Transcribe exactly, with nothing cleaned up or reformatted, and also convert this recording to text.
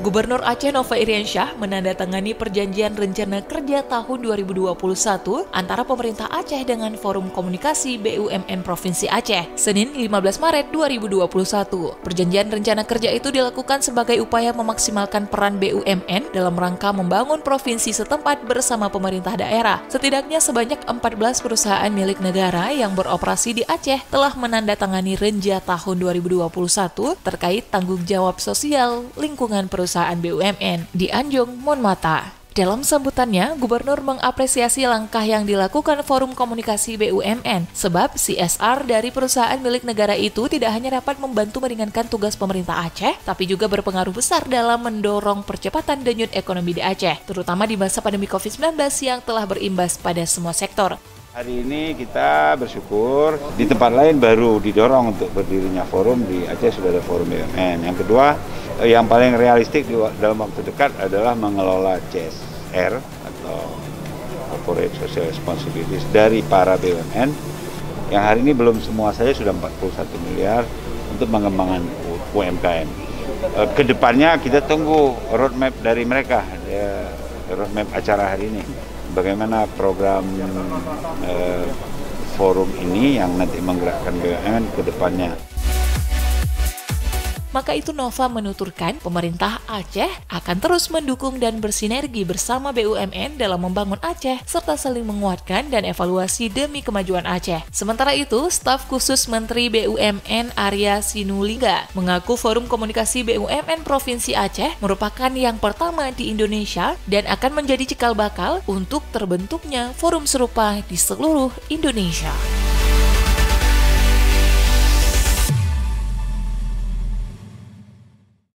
Gubernur Aceh Nova Iriansyah menandatangani perjanjian rencana kerja tahun dua ribu dua puluh satu antara pemerintah Aceh dengan Forum Komunikasi B U M N Provinsi Aceh, Senin lima belas Maret dua ribu dua puluh satu. Perjanjian rencana kerja itu dilakukan sebagai upaya memaksimalkan peran B U M N dalam rangka membangun provinsi setempat bersama pemerintah daerah. Setidaknya sebanyak empat belas perusahaan milik negara yang beroperasi di Aceh telah menandatangani renja tahun dua ribu dua puluh satu terkait tanggung jawab sosial lingkungan perusahaan B U M N di Anjung, Monmata. Dalam sambutannya, Gubernur mengapresiasi langkah yang dilakukan Forum Komunikasi B U M N, sebab C S R dari perusahaan milik negara itu tidak hanya dapat membantu meringankan tugas pemerintah Aceh, tapi juga berpengaruh besar dalam mendorong percepatan denyut ekonomi di Aceh, terutama di masa pandemi covid sembilan belas yang telah berimbas pada semua sektor. Hari ini kita bersyukur di tempat lain baru didorong untuk berdirinya forum, di Aceh sudah ada forum B U M N. Yang kedua, yang paling realistik dalam waktu dekat adalah mengelola C S R atau Corporate Social Responsibilities dari para B U M N yang hari ini belum semua saja sudah empat puluh satu miliar untuk pengembangan U M K M. Kedepannya kita tunggu roadmap dari mereka, roadmap acara hari ini. Bagaimana program eh, forum ini yang nanti menggerakkan B U M N ke depannya. Maka itu Nova menuturkan pemerintah Aceh akan terus mendukung dan bersinergi bersama B U M N dalam membangun Aceh serta saling menguatkan dan evaluasi demi kemajuan Aceh. Sementara itu, staf khusus Menteri B U M N Arya Sinulinga mengaku Forum Komunikasi B U M N Provinsi Aceh merupakan yang pertama di Indonesia dan akan menjadi cikal bakal untuk terbentuknya forum serupa di seluruh Indonesia.